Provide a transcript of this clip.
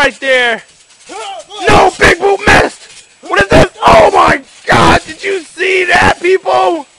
right there. No, Big Boot missed. What is this? Oh my God! Did you see that, people?